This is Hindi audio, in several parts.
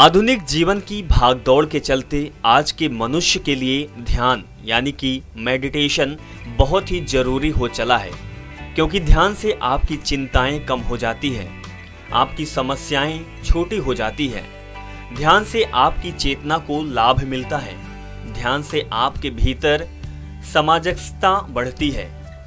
आधुनिक जीवन की भागदौड़ के चलते आज के मनुष्य के लिए ध्यान यानी कि मेडिटेशन बहुत ही जरूरी हो चला है, क्योंकि ध्यान से आपकी चिंताएं कम हो जाती है, आपकी समस्याएं छोटी हो जाती है। ध्यान से आपकी चेतना को लाभ मिलता है। ध्यान से आपके भीतर सामंजस्यता बढ़ती है।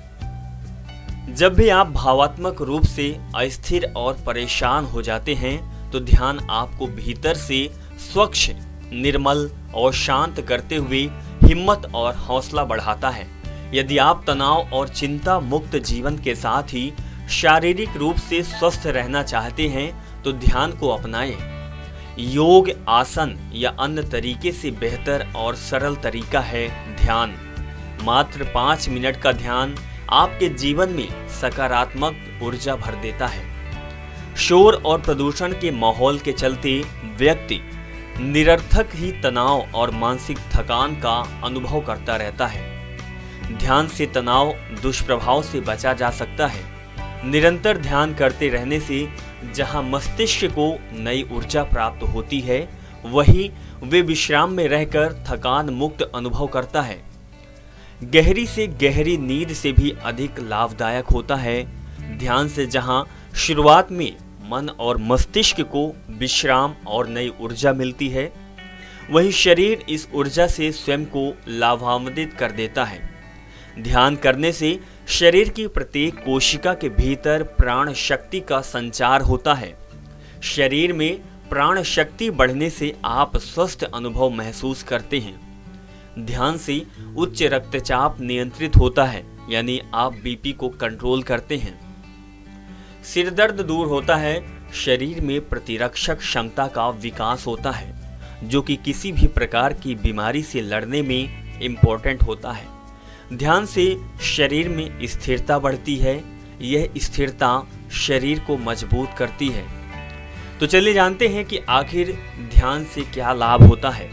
जब भी आप भावात्मक रूप से अस्थिर और परेशान हो जाते हैं तो ध्यान आपको भीतर से स्वच्छ, निर्मल और शांत करते हुए हिम्मत और हौसला बढ़ाता है। यदि आप तनाव और चिंता मुक्त जीवन के साथ ही शारीरिक रूप से स्वस्थ रहना चाहते हैं तो ध्यान को अपनाएं। योग, आसन या अन्य तरीके से बेहतर और सरल तरीका है ध्यान। मात्र 5 मिनट का ध्यान आपके जीवन में सकारात्मक ऊर्जा भर देता है। शोर और प्रदूषण के माहौल के चलते व्यक्ति निरर्थक ही तनाव और मानसिक थकान का अनुभव करता रहता है। ध्यान से तनाव दुष्प्रभाव से बचा जा सकता है। निरंतर ध्यान करते रहने से जहां मस्तिष्क को नई ऊर्जा प्राप्त होती है, वहीं वे विश्राम में रहकर थकान मुक्त अनुभव करता है। गहरी से गहरी नींद से भी अधिक लाभदायक होता है। ध्यान से जहां शुरुआत में मन और मस्तिष्क को विश्राम और नई ऊर्जा मिलती है, वहीं शरीर इस ऊर्जा से स्वयं को लाभान्वित कर देता है। ध्यान करने से शरीर की प्रत्येक कोशिका के भीतर प्राण शक्ति का संचार होता है। शरीर में प्राण शक्ति बढ़ने से आप स्वस्थ अनुभव महसूस करते हैं। ध्यान से उच्च रक्तचाप नियंत्रित होता है, यानी आप बीपी को कंट्रोल करते हैं। सिर दर्द दूर होता है। शरीर में प्रतिरक्षक क्षमता का विकास होता है, जो कि किसी भी प्रकार की बीमारी से लड़ने में इम्पोर्टेंट होता है। ध्यान से शरीर में स्थिरता बढ़ती है। यह स्थिरता शरीर को मजबूत करती है। तो चलिए जानते हैं कि आखिर ध्यान से क्या लाभ होता है।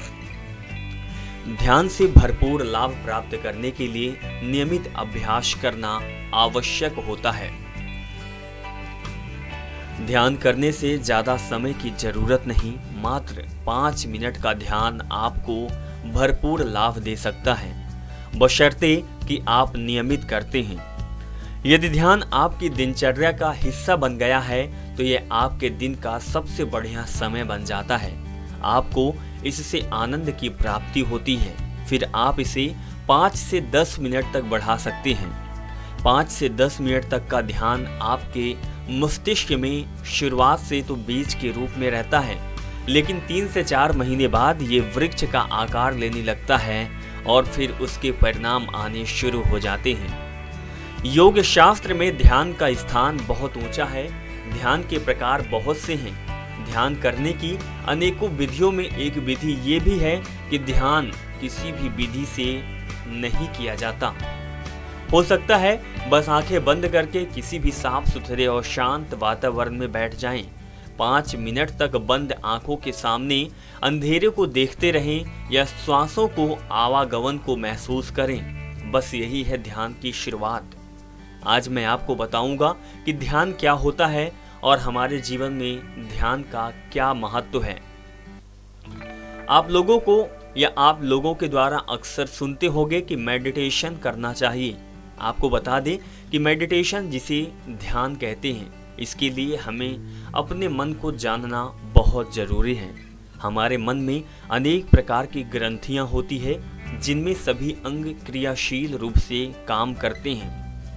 ध्यान से भरपूर लाभ प्राप्त करने के लिए नियमित अभ्यास करना आवश्यक होता है। ध्यान करने से ज्यादा समय की जरूरत नहीं, मात्र 5 मिनट का ध्यान आपको भरपूर लाभ दे सकता है, बशर्ते कि आप नियमित करते हैं। यदि ध्यान आपकी दिनचर्या का हिस्सा बन गया है तो यह आपके दिन का सबसे बढ़िया समय बन जाता है। आपको इससे आनंद की प्राप्ति होती है। फिर आप इसे 5 से 10 मिनट तक बढ़ा सकते हैं। 5 से 10 मिनट तक का ध्यान आपके मस्तिष्क में शुरुआत से तो बीज के रूप में रहता है, लेकिन 3 से 4 महीने बाद ये वृक्ष का आकार लेने लगता है और फिर उसके परिणाम आने शुरू हो जाते हैं। योग शास्त्र में ध्यान का स्थान बहुत ऊंचा है। ध्यान के प्रकार बहुत से हैं। ध्यान करने की अनेकों विधियों में एक विधि ये भी है कि ध्यान किसी भी विधि से नहीं किया जाता। हो सकता है बस आंखें बंद करके किसी भी साफ सुथरे और शांत वातावरण में बैठ जाएं। 5 मिनट तक बंद आंखों के सामने अंधेरे को देखते रहें या श्वासों को आवागमन को महसूस करें। बस यही है ध्यान की शुरुआत। आज मैं आपको बताऊंगा कि ध्यान क्या होता है और हमारे जीवन में ध्यान का क्या महत्व है। आप लोगों के द्वारा अक्सर सुनते होंगे कि मेडिटेशन करना चाहिए। आपको बता दें कि मेडिटेशन जिसे ध्यान कहते हैं, इसके लिए हमें अपने मन को जानना बहुत जरूरी है। हमारे मन में अनेक प्रकार की ग्रंथियां होती है, जिनमें सभी अंग क्रियाशील रूप से काम करते हैं।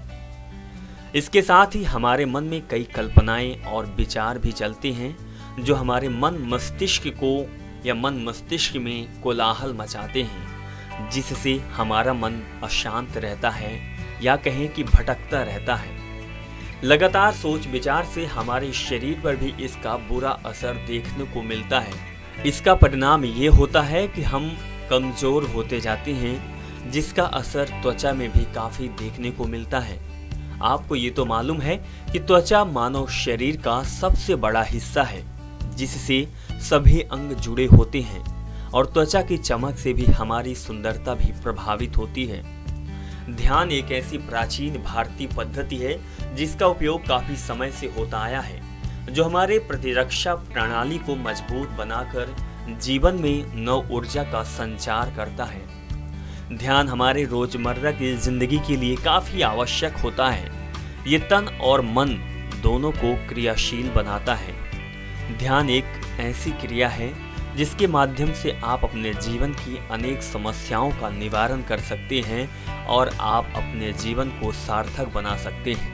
इसके साथ ही हमारे मन में कई कल्पनाएं और विचार भी चलते हैं, जो हमारे मन मस्तिष्क में कोलाहल मचाते हैं, जिससे हमारा मन अशांत रहता है या कहें कि भटकता रहता है। लगातार सोच विचार से हमारे शरीर पर भी इसका बुरा असर देखने को मिलता है। इसका परिणाम ये होता है कि हम कमजोर होते जाते हैं, जिसका असर त्वचा में भी काफी देखने को मिलता है। आपको ये तो मालूम है कि त्वचा मानव शरीर का सबसे बड़ा हिस्सा है, जिससे सभी अंग जुड़े होते हैं और त्वचा की चमक से भी हमारी सुंदरता भी प्रभावित होती है। ध्यान एक ऐसी प्राचीन भारतीय पद्धति है जिसका उपयोग काफी समय से होता आया है। जो हमारे प्रतिरक्षा प्रणाली को मजबूत बनाकर जीवन में नव ऊर्जा का संचार करता है। ध्यान हमारे रोजमर्रा की जिंदगी के लिए काफी आवश्यक होता है। ये तन और मन दोनों को क्रियाशील बनाता है। ध्यान एक ऐसी क्रिया है जिसके माध्यम से आप अपने जीवन की अनेक समस्याओं का निवारण कर सकते हैं और आप अपने जीवन को सार्थक बना सकते हैं।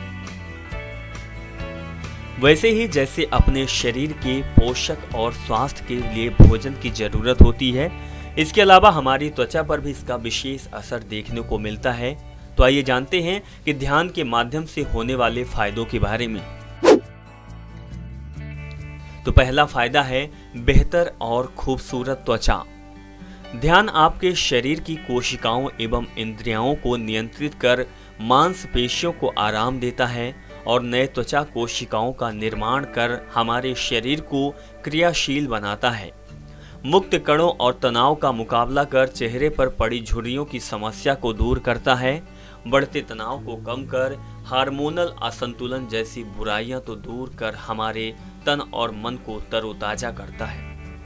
वैसे ही जैसे अपने शरीर के पोषक और स्वास्थ्य के लिए भोजन की जरूरत होती है, इसके अलावा हमारी त्वचा पर भी इसका विशेष असर देखने को मिलता है। तो आइए जानते हैं कि ध्यान के माध्यम से होने वाले फायदों के बारे में। तो पहला फायदा है बेहतर और खूबसूरत त्वचा। ध्यान आपके शरीर की कोशिकाओं एवं इंद्रियों को नियंत्रित कर मांसपेशियों को आराम देता है और नए त्वचा कोशिकाओं का निर्माण कर हमारे शरीर को क्रियाशील बनाता है। मुक्त कणों और तनाव का मुकाबला कर चेहरे पर पड़ी झुर्रियों की समस्या को दूर करता है। बढ़ते तनाव को कम कर हार्मोनल असंतुलन जैसी बुराइयां तो दूर कर हमारे तन और मन को तरोताजा करता है।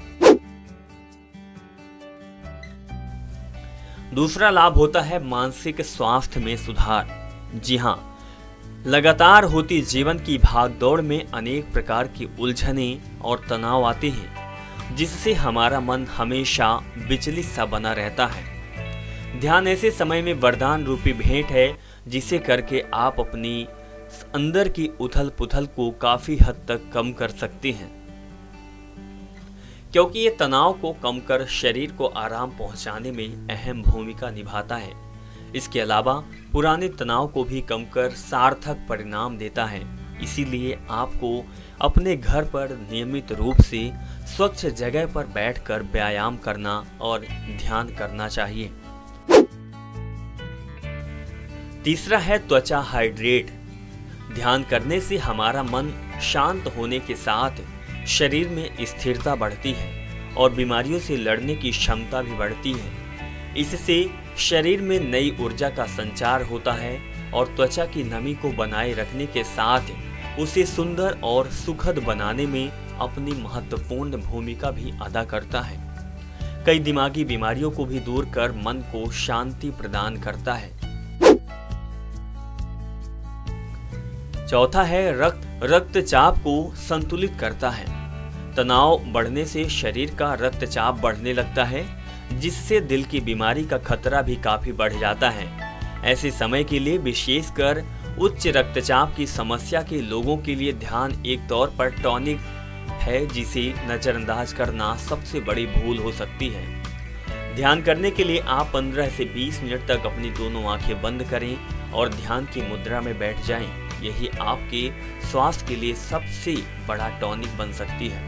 दूसरा लाभ होता है मानसिक स्वास्थ्य में सुधार। जी हाँ, लगातार होती जीवन की भागदौड़ में अनेक प्रकार की उलझने और तनाव आते हैं, जिससे हमारा मन हमेशा विचलित सा बना रहता है। ध्यान ऐसे समय में वरदान रूपी भेंट है, जिसे करके आप अपनी अंदर की उथल पुथल को काफी हद तक कम कर सकते हैं, क्योंकि ये तनाव को कम कर शरीर को आराम पहुंचाने में अहम भूमिका निभाता है। इसके अलावा पुराने तनाव को भी कम कर सार्थक परिणाम देता है। इसीलिए आपको अपने घर पर नियमित रूप से स्वच्छ जगह पर बैठकर व्यायाम करना और ध्यान करना चाहिए। तीसरा है त्वचा हाइड्रेट। ध्यान करने से हमारा मन शांत होने के साथ शरीर में स्थिरता बढ़ती है और बीमारियों से लड़ने की क्षमता भी बढ़ती है। इससे शरीर में नई ऊर्जा का संचार होता है और त्वचा की नमी को बनाए रखने के साथ उसे सुंदर और सुखद बनाने में अपनी महत्वपूर्ण भूमिका भी अदा करता है। कई दिमागी बीमारियों को भी दूर कर मन को शांति प्रदान करता है। चौथा है रक्तचाप को संतुलित करता है। तनाव बढ़ने से शरीर का रक्तचाप बढ़ने लगता है, जिससे दिल की बीमारी का खतरा भी काफी बढ़ जाता है। ऐसे समय के लिए विशेषकर उच्च रक्तचाप की समस्या के लोगों के लिए ध्यान एक तौर पर टॉनिक है, जिसे नजरअंदाज करना सबसे बड़ी भूल हो सकती है। ध्यान करने के लिए आप 15 से 20 मिनट तक अपनी दोनों आंखें बंद करें और ध्यान की मुद्रा में बैठ जाएं। यही आपके स्वास्थ्य के लिए सबसे बड़ा टॉनिक बन सकती है।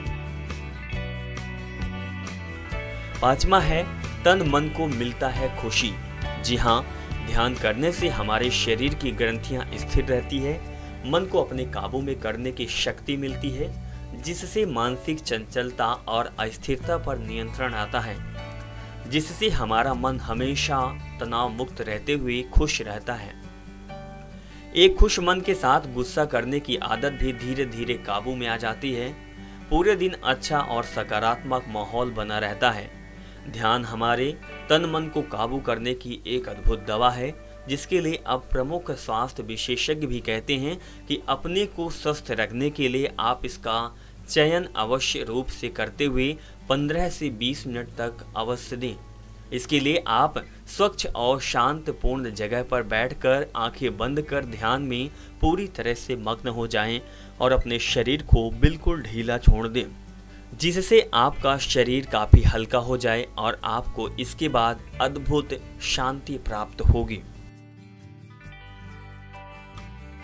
पांचवा है तन मन को मिलता है खुशी। जी हाँ, ध्यान करने से हमारे शरीर की ग्रंथियां स्थिर रहती है, मन को अपने काबू में करने की शक्ति मिलती है, जिससे मानसिक चंचलता और अस्थिरता पर नियंत्रण आता है, जिससे हमारा मन हमेशा तनाव मुक्त रहते हुए खुश रहता है। एक खुश मन के साथ गुस्सा करने की आदत भी धीरे धीरे काबू में आ जाती है। पूरे दिन अच्छा और सकारात्मक माहौल बना रहता है। ध्यान हमारे तन मन को काबू करने की एक अद्भुत दवा है, जिसके लिए अब प्रमुख स्वास्थ्य विशेषज्ञ भी कहते हैं कि अपने को स्वस्थ रखने के लिए आप इसका चयन अवश्य रूप से करते हुए 15 से 20 मिनट तक अवश्य दें। इसके लिए आप स्वच्छ और शांतपूर्ण जगह पर बैठकर आंखें बंद कर ध्यान में पूरी तरह से मग्न हो जाएं और अपने शरीर को बिल्कुल ढीला छोड़ दें, जिससे आपका शरीर काफी हल्का हो जाए और आपको इसके बाद अद्भुत शांति प्राप्त होगी।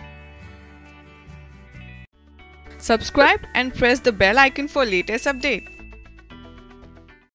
Subscribe and press the bell icon for latest update.